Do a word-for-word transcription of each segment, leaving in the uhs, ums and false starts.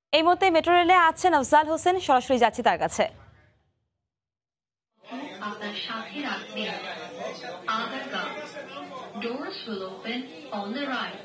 এই মুহূর্তে মেট্রো রেলে আছেন আফজাল হোসেন, সরাসরি যাচ্ছি তার কাছে। আপনার সাথে রাখবেন Agargaon. Doors will open on the right.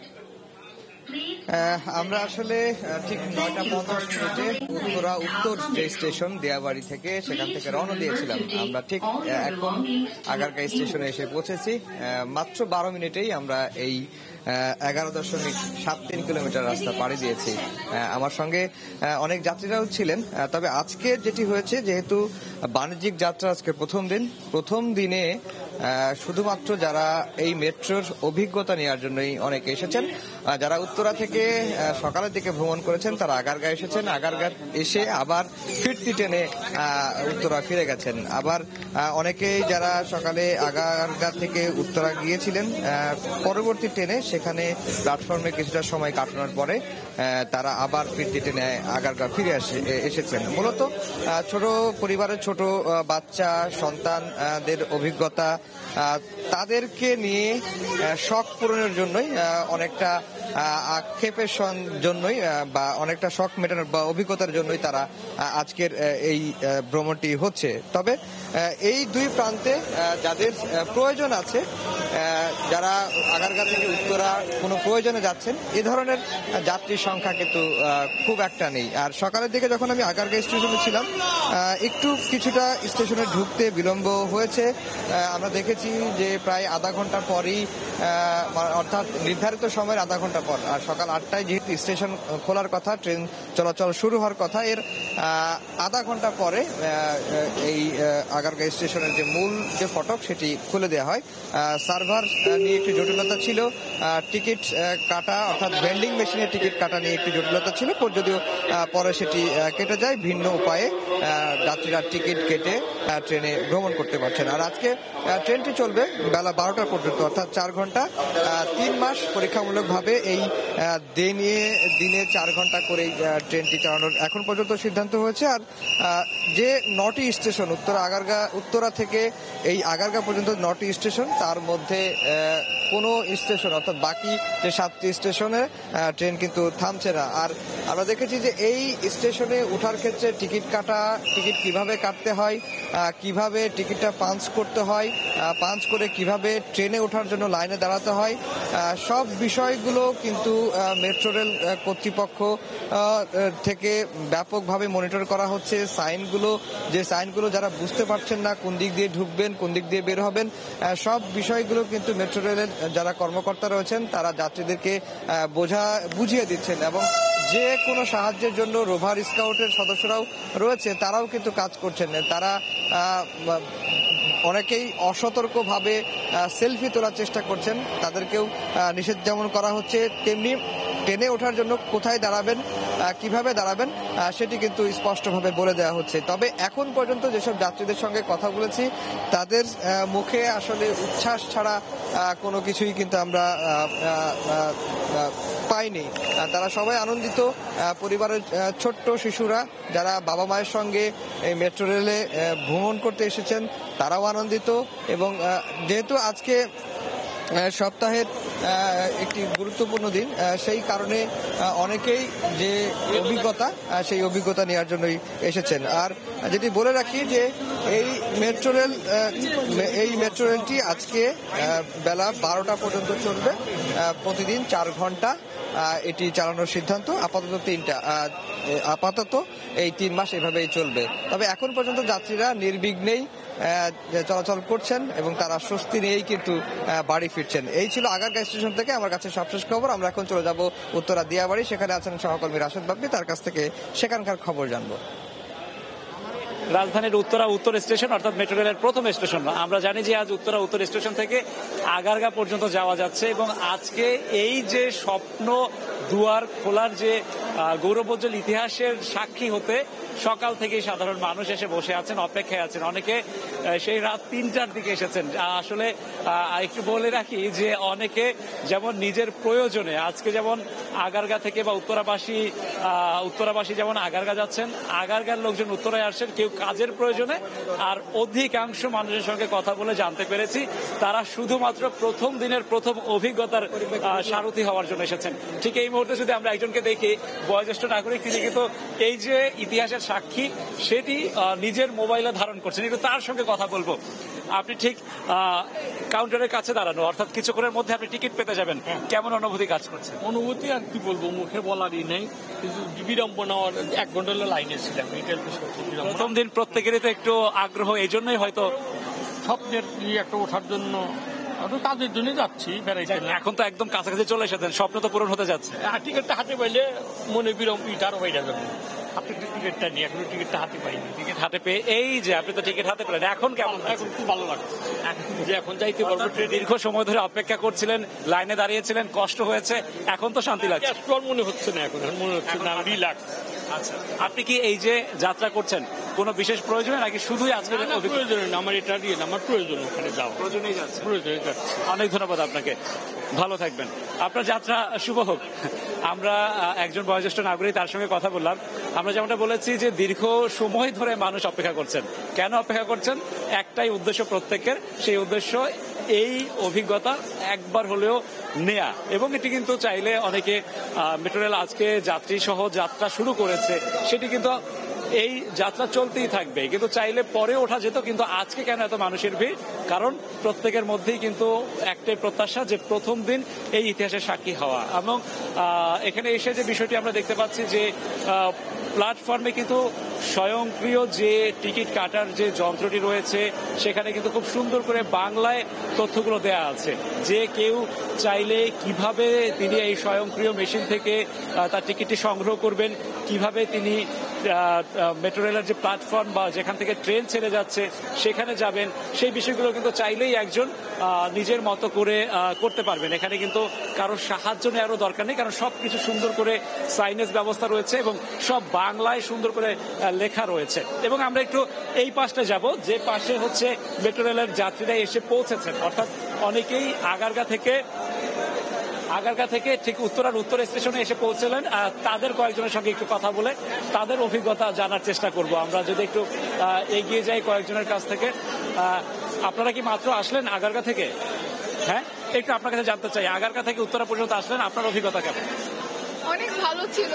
আমরা আসলে ঠিক নয়টা পঞ্চাশ মিনিটে উত্তরা উত্তর যে স্টেশন দিয়াবাড়ি থেকে সেখান থেকে রওনা দিয়েছিলাম। আমরা ঠিক এখন আগারগাঁও স্টেশনে এসে পৌঁছেছি। মাত্র বারো মিনিটেই আমরা এই এগারো দশমিক সাত তিন কিলোমিটার রাস্তা পাড়ি দিয়েছি। আমার সঙ্গে অনেক যাত্রীরাও ছিলেন। তবে আজকে যেটি হয়েছে, যেহেতু বাণিজ্যিক যাত্রা আজকে প্রথম দিন, প্রথম দিনে শুধুমাত্র যারা এই মেট্রোর অভিজ্ঞতা নেওয়ার জন্যই অনেকে এসেছেন। যারা উত্তরা থেকে সকালের দিকে ভ্রমণ করেছেন তারা আগারগাঁ এসেছেন, আগারগাঁ এসে আবার ফিরতি ট্রেনে উত্তরা ফিরে গেছেন। আবার অনেকেই যারা সকালে আগারগাঁ থেকে উত্তরা গিয়েছিলেন পরবর্তী ট্রেনে সেখানে প্ল্যাটফর্মে কিছুটা সময় কাটানোর পরে তারা আবার ফিরতি ট্রেনে আগারগাঁ ফিরে আসে এসেছেন। মূলত ছোট পরিবারের ছোট বাচ্চা সন্তানদের অভিজ্ঞতা, তাদেরকে নিয়ে শখ পূরণের জন্যই অনেকটা আক্ষেপের জন্যই বা অনেকটা শখ মেটানোর বা অভিজ্ঞতার জন্যই তারা আজকের এই ভ্রমণটি হচ্ছে। তবে এই দুই প্রান্তে যাদের প্রয়োজন আছে, যারা আগারগাঁ থেকে উত্তরা কোনো প্রয়োজনে যাচ্ছেন, এ ধরনের যাত্রীর সংখ্যা কিন্তু খুব একটা নেই। আর সকালের দিকে যখন আমি আগারগাঁ স্টেশনে ছিলাম, একটু কিছুটা স্টেশনে ঢুকতে বিলম্ব হয়েছে। আমরা দেখেছি যে প্রায় আধা ঘন্টা পরই, অর্থাৎ নির্ধারিত সময়ের আধা ঘন্টা পর, আর সকাল আটটায় যেহেতু স্টেশন খোলার কথা, ট্রেন চলাচল শুরু হওয়ার কথা, এর আধা ঘন্টা পরে এই আগারগাঁ স্টেশনের যে মূল যে ফটক সেটি খুলে দেওয়া হয়। সার্ভার নিয়ে একটি জটিলতা ছিল, টিকিট কাটা অর্থাৎ ভেন্ডিং মেশিনের টিকিট কাটা নিয়ে একটি জটিলতা ছিল, যদিও পরে সেটি কেটে যায়। ভিন্ন উপায়ে যাত্রীরা টিকিট কেটে ট্রেনে ভ্রমণ করতে পারছেন। আর আজকে ট্রেনটি চলবে বেলা বারোটা পর্যন্ত, অর্থাৎ চার ঘন্টা। তিন মাস পরীক্ষামূলকভাবে এই দিনে দিনে চার ঘন্টা করে ট্রেনটি চালানোর এখন পর্যন্ত সিদ্ধান্ত হয়েছে। আর যে নটি স্টেশন উত্তরা আগারগাঁ উত্তরা থেকে এই আগারগাঁ পর্যন্ত নটি স্টেশন, তার মধ্যে কোনো স্টেশন অর্থাৎ বাকি যে সাতটি স্টেশনে ট্রেন কিন্তু থামছে না। আর আমরা দেখেছি যে এই স্টেশনে ওঠার ক্ষেত্রে টিকিট কাটা, টিকিট কিভাবে কাটতে হয়, কিভাবে টিকিটটা পাঞ্চ করতে হয়, পাঞ্চ করে কিভাবে ট্রেনে ওঠার জন্য লাইনে দাঁড়াতে হয়, সব বিষয়গুলো কিন্তু মেট্রো রেল কর্তৃপক্ষ থেকে ব্যাপকভাবে মনিটর করা হচ্ছে। সাইনগুলো যে সাইনগুলো যারা বুঝতে পারছেন না, কোন দিক দিয়ে ঢুকবেন, কোন দিক দিয়ে বের হবেন, সব বিষয়গুলো কিন্তু মেট্রো রেলের যারা কর্মকর্তা রয়েছেন তারা যাত্রীদেরকে বোঝা বুঝিয়ে দিচ্ছেন। এবং যে কোনো সাহায্যের জন্য রোভার স্কাউটের সদস্যরাও রয়েছে, তারাও কিন্তু কাজ করছেন। তারা অনেকেই অসতর্কভাবে সেলফি তোলার চেষ্টা করছেন, তাদেরকেও নিষেধ যেমন করা হচ্ছে, তেমনি ট্রেনে ওঠার জন্য কোথায় দাঁড়াবেন, কিভাবে দাঁড়াবেন, সেটি কিন্তু স্পষ্টভাবে বলে দেওয়া হচ্ছে। তবে এখন পর্যন্ত যেসব যাত্রীদের সঙ্গে কথা বলেছি, তাদের মুখে আসলে উচ্ছ্বাস ছাড়া কোনো কিছুই কিন্তু আমরা পাইনি। তারা সবাই আনন্দিত। পরিবারের ছোট্ট শিশুরা যারা বাবা মায়ের সঙ্গে এই মেট্রো রেলে ভ্রমণ করতে এসেছেন, তারাও আনন্দিত। এবং যেহেতু আজকে সপ্তাহের একটি গুরুত্বপূর্ণ দিন, সেই কারণে অনেকেই যে অভিজ্ঞতা, সেই অভিজ্ঞতা নেওয়ার জন্যই এসেছেন। আর যেটি বলে রাখি যে এই মেট্রো রেল এই মেট্রো রেলটি আজকে বেলা বারোটা পর্যন্ত চলবে, প্রতিদিন চার ঘন্টা এটি চালানোর সিদ্ধান্ত। আপাতত তিনটা আপাতত এই তিন মাস এভাবেই চলবে। তবে এখন পর্যন্ত যাত্রীরা নির্বিঘ্নেই চলাচল করছেন এবং তারা স্বস্তি নিয়েই কিন্তু বাড়ি ফিরছেন। এই ছিল আগারগাঁ স্টেশন থেকে আমার কাছে সবশেষ খবর। আমরা এখন চলে যাব উত্তরা দিয়াবাড়ি, সেখানে আছেন সহকর্মী রাশেদ বাপ্পি, তার কাছ থেকে সেখানকার খবর জানবো। রাজধানীর উত্তরা উত্তর স্টেশন অর্থাৎ মেট্রো রেলের প্রথম স্টেশন। আমরা জানি যে আজ উত্তরা উত্তর স্টেশন থেকে আগারগাঁ পর্যন্ত যাওয়া যাচ্ছে এবং আজকে এই যে স্বপ্ন দুয়ার খোলার যে গৌরবোজ্জ্বল ইতিহাসের সাক্ষী হতে সকাল থেকেই সাধারণ মানুষ এসে বসে আছেন, অপেক্ষায় আছেন। অনেকে সেই রাত তিনটার দিকে এসেছেন। আসলে একটু বলে রাখি যে অনেকে যেমন নিজের প্রয়োজনে আজকে যেমন আগারগাঁ থেকে বা উত্তরাবাসী উত্তরাবাসী যেমন আগারগাঁ যাচ্ছেন, আগারগাঁর লোকজন উত্তরায় আসছেন কেউ কাজের প্রয়োজনে। আর অধিকাংশ মানুষের সঙ্গে কথা বলে জানতে পেরেছি তারা শুধুমাত্র প্রথম দিনের প্রথম অভিজ্ঞতার সারথি হওয়ার জন্য এসেছেন। ঠিক এই মুহূর্তে যদি আমরা একজনকে দেখি বয়োজ্যেষ্ঠ নাগরিক, তিনি কিন্তু এই যে ইতিহাসের সাক্ষী সেটি নিজের মোবাইলে ধারণ করছেন। একটু তার সঙ্গে কথা বলবো। আপনি ঠিক কাউন্টারের কাছে দাঁড়ানো, অর্থাৎ কিছুক্ষণের মধ্যে আপনি টিকিট পেতে যাবেন, কেমন অনুভূতি কাজ করছে? অনুভূতি আর কি বলবো, মুখে বলারই নেই, কিন্তু বিড়ম্বনা। এক ঘন্টা লাইনে ছিলাম। প্রথম দিন প্রত্যেকেরই তো একটু আগ্রহ, এই জন্যই হয়তো স্বপ্নের একটা ওঠার জন্য, কাজের জন্য যাচ্ছি, বেড়াইছি। এখন তো একদম কাছাকাছি চলে এসেছেন, স্বপ্ন তো পূরণ হতে যাচ্ছে। আর টিকিটটা হাতে পাইলে মনে বিরম ইটারও বাইরে যাবে। হাতে টিকিটটা নিয়ে এখনো টিকিটটা হাতে পাইনি। টিকিট হাতে পেয়ে এই যে আপনি তো টিকিট হাতে পেলেন, এখন কেমন? এখন খুব ভালো লাগছে যে এখন যাইতে পারবো। দীর্ঘ সময় ধরে অপেক্ষা করছিলেন, লাইনে দাঁড়িয়েছিলেন, কষ্ট হয়েছে, এখন তো শান্তি লাগছে। মনে হচ্ছে না, এখন মনে হচ্ছে না, রিল্যাক্স। আচ্ছা, আপনি কি এই যে যাত্রা করছেন কোনো বিশেষ প্রয়োজনে নাকি শুধুই আজকে? প্রয়োজনে না, আমার এটা দিয়ে আমার প্রয়োজন, ওখানে যাও প্রয়োজনেই যাচ্ছে। প্রয়োজনে যাচ্ছে। অনেক ধন্যবাদ আপনাকে, ভালো থাকবেন, আপনার যাত্রা শুভ হোক। আমরা একজন বয়োজ্যেষ্ঠ নাগরিক, তার সঙ্গে কথা বললাম। আমরা যেমনটা বলেছি যে দীর্ঘ সময় ধরে মানুষ অপেক্ষা করছেন। কেন অপেক্ষা করছেন? একটাই উদ্দেশ্য প্রত্যেকের, সেই উদ্দেশ্য এই অভিজ্ঞতা একবার হলেও নেয়া। এবং এটি কিন্তু চাইলে অনেকে মেট্রোরেল আজকে যাত্রী সহ যাত্রা শুরু করেছে, সেটি কিন্তু এই যাত্রা চলতেই থাকবে, কিন্তু চাইলে পরে ওঠা যেত। কিন্তু আজকে কেন এত মানুষের ভিড়? কারণ প্রত্যেকের মধ্যেই কিন্তু একটাই প্রত্যাশা যে প্রথম দিন এই ইতিহাসের সাক্ষী হওয়া। এবং এখানে এসে যে বিষয়টি আমরা দেখতে পাচ্ছি যে প্ল্যাটফর্মে কিন্তু স্বয়ংক্রিয় যে টিকিট কাটার যে যন্ত্রটি রয়েছে, সেখানে কিন্তু খুব সুন্দর করে বাংলায় তথ্যগুলো দেয়া আছে, যে কেউ চাইলে কিভাবে তিনি এই স্বয়ংক্রিয় মেশিন থেকে তার টিকিটটি সংগ্রহ করবেন, কিভাবে তিনি মেট্রো রেলের যে প্ল্যাটফর্ম বা যেখান থেকে ট্রেন ছেড়ে যাচ্ছে সেখানে যাবেন, সেই বিষয়গুলো কিন্তু চাইলেই একজন নিজের মতো করে করতে পারবেন। এখানে কিন্তু কারোর সাহায্য নেওয়ারও দরকার নেই, কারণ সবকিছু সুন্দর করে সাইনেজ ব্যবস্থা রয়েছে এবং সব বাংলায় সুন্দর করে লেখা রয়েছে। এবং আমরা একটু এই পাশটা যাব, যে পাশে হচ্ছে মেট্রো রেলের যাত্রীরা এসে পৌঁছেছেন। অর্থাৎ অনেকেই আগারগা থেকে আগারগা থেকে ঠিক উত্তরার উত্তর স্টেশনে এসে পৌঁছলেন। তাদের কয়েকজনের সঙ্গে একটু কথা বলে তাদের অভিজ্ঞতা জানার চেষ্টা করব। আমরা যদি একটু এগিয়ে যাই কয়েকজনের কাছ থেকে। আপনারা কি মাত্র আসলেন আগারগা থেকে? হ্যাঁ, একটু আপনার কাছে জানতে চাই, আগারগা থেকে উত্তরা পর্যন্ত আসলেন, আপনার অভিজ্ঞতা কেমন? অনেক ভালো ছিল,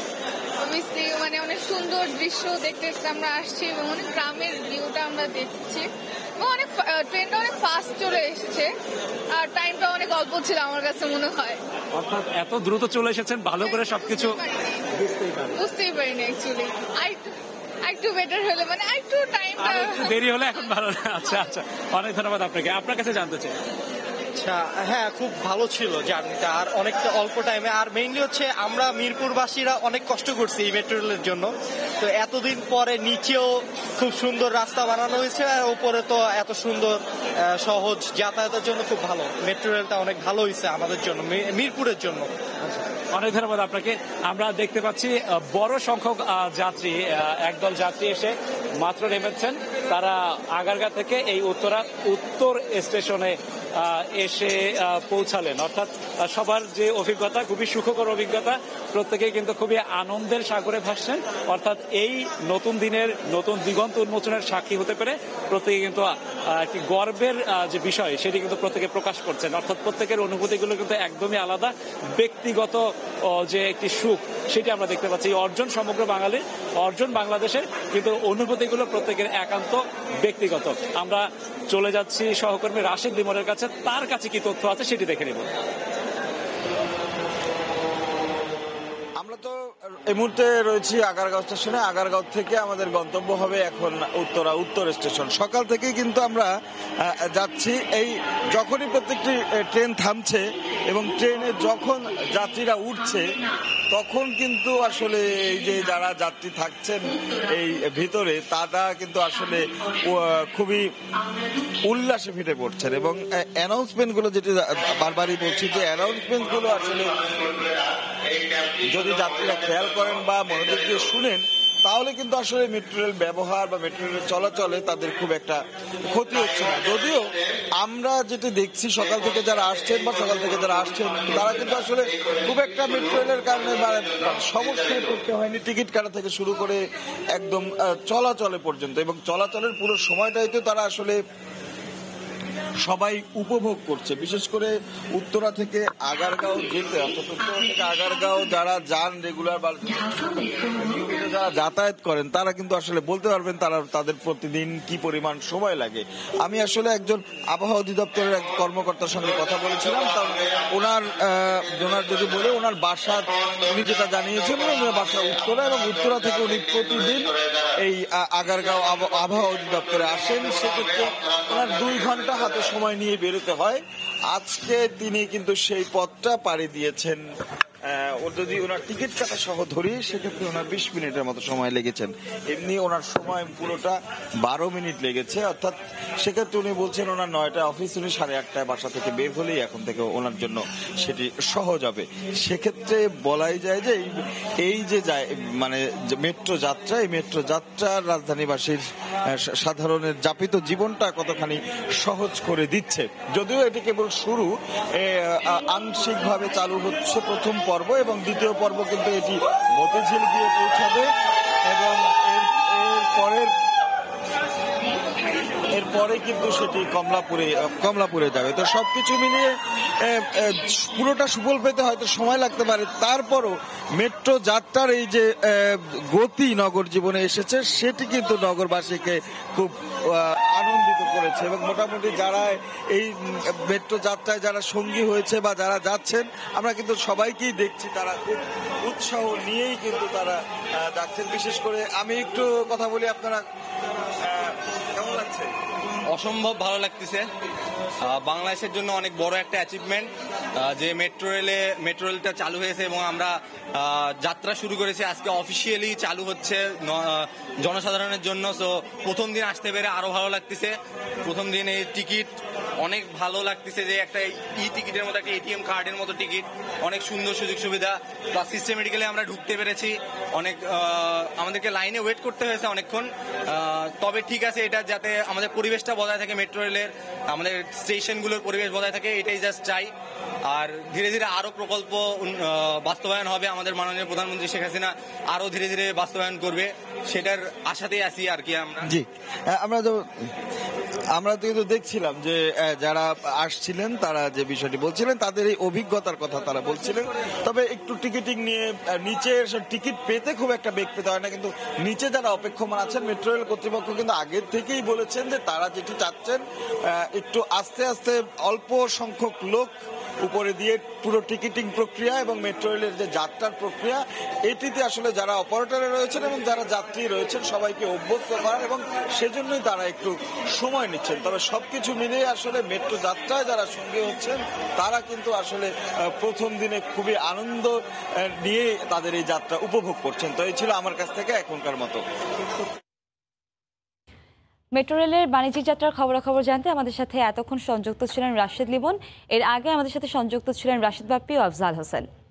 মানে অনেক সুন্দর দৃশ্য দেখতে দেখতে আমরা আসছি এবং অনেক গ্রামের ভিউটা আমরা দেখছি। অনেক ট্রেনটা অনেক ফাস্ট চলে এসেছে আর টাইমটা অনেক অল্প ছিল আমার কাছে মনে হয়। অর্থাৎ এত দ্রুত চলে এসেছেন, ভালো করে সবকিছু বুঝতেই পারিনি অ্যাকচুয়ালি। একটু বেটার হলে, মানে একটু টাইম দেরি হলে এখন ভালো না। আচ্ছা আচ্ছা, অনেক ধন্যবাদ আপনাকে। আপনার কাছে জানতে চাই। আচ্ছা, হ্যাঁ, খুব ভালো ছিল জার্নিটা, আর অনেকটা অল্প টাইমে। আর মেইনলি হচ্ছে আমরা মিরপুরবাসীরা অনেক কষ্ট করছি এই মেট্রো রেলের জন্য। তো এতদিন পরে নিচেও খুব সুন্দর রাস্তা বানানো হয়েছে, আর উপরে তো এত সুন্দর সহজ যাতায়াতের জন্য খুব ভালো। মেট্রো রেলটা অনেক ভালো হয়েছে আমাদের জন্য, মিরপুরের জন্য। অনেক ধন্যবাদ আপনাকে। আমরা দেখতে পাচ্ছি বড় সংখ্যক যাত্রী, একদল যাত্রী এসে মাত্র নেমেছেন। তারা আগারগা থেকে এই উত্তরা উত্তর স্টেশনে এসে পৌঁছালেন। অর্থাৎ সবার যে অভিজ্ঞতা খুবই সুখকর অভিজ্ঞতা, প্রত্যেকেই কিন্তু খুবই আনন্দের সাগরে ভাসছেন। অর্থাৎ এই নতুন দিনের নতুন দিগন্ত উন্মোচনের সাক্ষী হতে পেরে প্রত্যেকে কিন্তু একটি গর্বের যে বিষয় সেটি কিন্তু প্রত্যেকে প্রকাশ করছেন। অর্থাৎ প্রত্যেকের অনুভূতিগুলো কিন্তু একদমই আলাদা, ব্যক্তিগত যে একটি সুখ সেটি আমরা দেখতে পাচ্ছি। এই অর্জন সমগ্র বাঙালির, অর্জন বাংলাদেশের, কিন্তু অনুভূতিগুলো প্রত্যেকের একান্ত ব্যক্তিগত। আমরা চলে যাচ্ছি সহকর্মী রাশেদ লিমনের কাছে, তার কাছে কি তথ্য আছে সেটি দেখে নেব। আমরা তো এই মুহূর্তে রয়েছি আগারগাঁও স্টেশনে। আগারগাঁও থেকে আমাদের গন্তব্য হবে এখন উত্তরা উত্তর স্টেশন। সকাল থেকেই কিন্তু আমরা যাচ্ছি, এই যখনই প্রত্যেকটি ট্রেন থামছে এবং ট্রেনে যখন যাত্রীরা উঠছে তখন কিন্তু আসলে এই যে যারা যাত্রী থাকছেন এই ভিতরে, তারা কিন্তু আসলে খুবই উল্লাসে ফেটে পড়ছেন। এবং অ্যানাউন্সমেন্ট গুলো, যেটি বারবারই বলছি, যে অ্যানাউন্সমেন্ট গুলো আসলে যদি যাত্রীরা খেয়াল করেন বা মনোযোগ দিয়ে শুনেন, তাহলে কিন্তু আসলে মেট্রো রেল ব্যবহার বা মেট্রো রেল চলাচলে তাদের খুব একটা ক্ষতি হচ্ছে না। যদিও আমরা যেটি দেখছি, সকাল থেকে যারা আসছেন বা সকাল থেকে যারা আসছেন তারা কিন্তু আসলে খুব একটা মেট্রো রেলের কারণে সমস্যায় পড়তে হয়নি, টিকিট কাটা থেকে শুরু করে একদম চলাচলে পর্যন্ত। এবং চলাচলের পুরো সময়টাই তো তারা আসলে সবাই উপভোগ করছে। বিশেষ করে উত্তরা থেকে আগারগাঁও যেতে, অর্থাৎ উত্তরা থেকে আগারগাঁও যারা যান রেগুলার বা নিয়মিত যারা যাতায়াত করেন তারা কিন্তু আসলে বলতে পারবেন তারা তাদের প্রতিদিন কি পরিমাণ সময় লাগে। আমি আসলে একজন আবহাওয়া অধিদপ্তরের এক কর্মকর্তার সঙ্গে কথা বলেছিলাম, তা ওনার ওনার যদি বলে ওনার বাসা উনি যেটা জানিয়েছেন ওনার বাসা উত্তরা, এবং উত্তরা থেকে উনি প্রতিদিন এই আগারগাঁও আবহাওয়া অধিদপ্তরে আসেন। সেক্ষেত্রে ওনার দুই ঘন্টা হাতে সময় নিয়ে বেরোতে হয়। আজকে তিনি কিন্তু সেই পথটা পাড়ি দিয়েছেন। ও যদি ওনার টিকিট কাটা সহ ধরি সেক্ষেত্রে ওনার বিশ মিনিটের মতো সময় লেগেছেন। এমনি ওনার সময় পুরোটা বারো মিনিট লেগেছে, অর্থাৎ সেক্ষেত্রে উনি বলছেন ওনার নয়টা অফিস, উনি সাড়ে আটটায় বাসা থেকে বের হলেই এখন থেকে ওনার জন্য সেটি সহজ হবে। সেক্ষেত্রে বলাই যায় যে এই যে যায় মানে মেট্রো যাত্রা, এই মেট্রো যাত্রা রাজধানীবাসীর সাধারণের যাপিত জীবনটা কতখানি সহজ করে দিচ্ছে। যদিও এটি কেবল শুরু, আংশিকভাবে চালু হচ্ছে প্রথম পর্ব, এবং দ্বিতীয় পর্ব কিন্তু এটি মতিঝিল গিয়ে পৌঁছাবে, এবং এর পরের এরপরে কিন্তু সেটি কমলাপুরে কমলাপুরে যাবে। তো সবকিছু মিলিয়ে পুরোটা সুফল পেতে হয়তো সময় লাগতে পারে, তারপরও মেট্রো যাত্রার এই যে গতি নগর জীবনে এসেছে সেটি কিন্তু নগরবাসীকে খুব আনন্দিত করেছে। এবং মোটামুটি যারা এই মেট্রো যাত্রায় যারা সঙ্গী হয়েছে বা যারা যাচ্ছেন আমরা কিন্তু সবাইকেই দেখছি তারা খুব উৎসাহ নিয়েই কিন্তু তারা যাচ্ছেন। বিশেষ করে আমি একটু কথা বলি, আপনারা কেমন লাগছে? অসম্ভব ভালো লাগতেছে। বাংলাদেশের জন্য অনেক বড় একটা অ্যাচিভমেন্ট যে মেট্রো রেলে মেট্রো রেলটা চালু হয়েছে এবং আমরা যাত্রা শুরু করেছি। আজকে অফিসিয়ালি চালু হচ্ছে জনসাধারণের জন্য। সো প্রথম দিন আসতে পেরে আরো ভালো লাগতেছে। প্রথম দিন এই টিকিট অনেক ভালো লাগতেছে যে একটা ই টিকিটের মতো একটা এটিএম কার্ডের মতো টিকিট, অনেক সুন্দর সুযোগ সুবিধা, প্লাস সিস্টেমেটিক্যালি আমরা ঢুকতে পেরেছি। অনেক আমাদেরকে লাইনে ওয়েট করতে হয়েছে অনেকক্ষণ, তবে ঠিক আছে, এটা যাতে আমাদের পরিবেশটা বজায় থাকে, মেট্রো রেলের আমাদের স্টেশনগুলোর পরিবেশ বজায় থাকে, এটাই জাস্ট চাই। আর ধীরে ধীরে আরো প্রকল্প বাস্তবায়ন হবে, আমাদের মাননীয় প্রধানমন্ত্রী শেখ হাসিনা আরো ধীরে ধীরে বাস্তবায়ন করবে, সেটার আশাতেই আছি আর কি আমরা। জি, আমরা তো আমরা তো কিন্তু দেখছিলাম যে যারা আসছিলেন তারা যে বিষয়টি বলছিলেন তাদের এই অভিজ্ঞতার কথা তারা বলছিলেন। তবে একটু টিকিটিং নিয়ে নিচে টিকিট পেতে খুব একটা বেগ পেতে হয় না, কিন্তু নিচে যারা অপেক্ষমান আছেন মেট্রো রেল কর্তৃপক্ষ কিন্তু আগের থেকেই বলেছেন যে তারা যেটি চাচ্ছেন একটু আস্তে আস্তে অল্প সংখ্যক লোক উপরে দিয়ে পুরো টিকিটিং প্রক্রিয়া এবং মেট্রো রেলের যে যাত্রার প্রক্রিয়া এটিতে আসলে যারা অপারেটরে রয়েছেন এবং যারা যাত্রী রয়েছেন সবাইকে অভ্যস্ত করার, এবং সেজন্যই তারা একটু সময় নিচ্ছেন। তবে সবকিছু মিলিয়ে আসলে মেট্রো যাত্রায় যারা সঙ্গী হচ্ছেন তারা কিন্তু আসলে প্রথম দিনে খুবই আনন্দ নিয়ে তাদের এই যাত্রা উপভোগ করছেন। তো এই ছিল আমার কাছ থেকে এখনকার মতো। মেট্রো রেলের বাণিজ্যিক যাত্রার খবরাখবর জানতে আমাদের সাথে এতক্ষণ সংযুক্ত ছিলেন রাশেদ লিমন। এর আগে আমাদের সাথে সংযুক্ত ছিলেন রাশেদ বাপ্পি ও আফজাল হোসেন।